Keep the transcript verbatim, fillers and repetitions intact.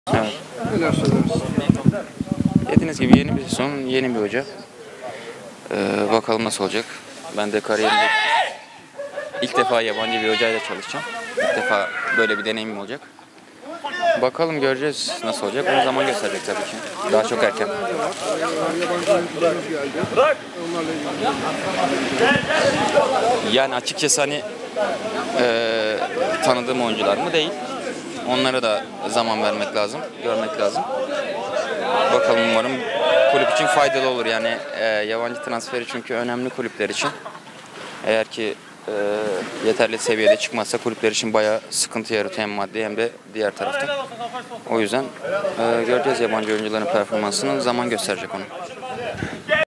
Evet. Neler söylersin? Dediğiniz gibi yeni bir sezon, yeni bir hoca. Ee, bakalım nasıl olacak. Ben de kariyerimde ilk defa yabancı bir hocayla çalışacağım. İlk defa böyle bir deneyimim olacak. Bakalım, göreceğiz nasıl olacak. Onu zaman gösterecek tabii ki. Daha çok erken. Yabancı oyuncularımız geldi. Onlarla ilgili. Yani açıkçası hani e, tanıdığım oyuncular mı değil. Onlara da zaman vermek lazım, görmek lazım. Bakalım, umarım kulüp için faydalı olur. Yani e, yabancı transferi çünkü önemli kulüpler için. Eğer ki e, yeterli seviyede çıkmazsa kulüpler için bayağı sıkıntı yaratıyor, hem maddi hem de diğer taraftan. O yüzden e, göreceğiz yabancı oyuncuların performansını, zaman gösterecek onu.